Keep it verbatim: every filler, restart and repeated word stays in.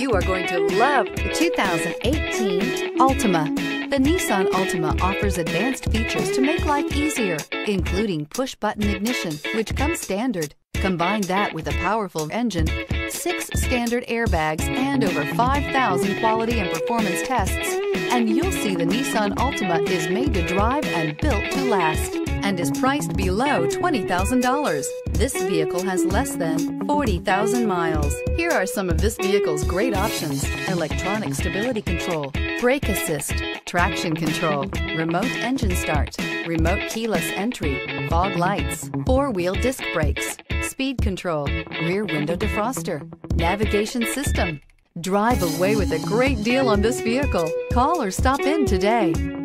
You are going to love the two thousand eighteen Altima. The Nissan Altima offers advanced features to make life easier, including push-button ignition, which comes standard. Combine that with a powerful engine, six standard airbags, and over five thousand quality and performance tests, and you'll see the Nissan Altima is made to drive and built to last, and is priced below twenty thousand dollars. This vehicle has less than forty thousand miles. Here are some of this vehicle's great options: electronic stability control, brake assist, traction control, remote engine start, remote keyless entry, fog lights, four-wheel disc brakes, speed control, rear window defroster, navigation system. Drive away with a great deal on this vehicle. Call or stop in today.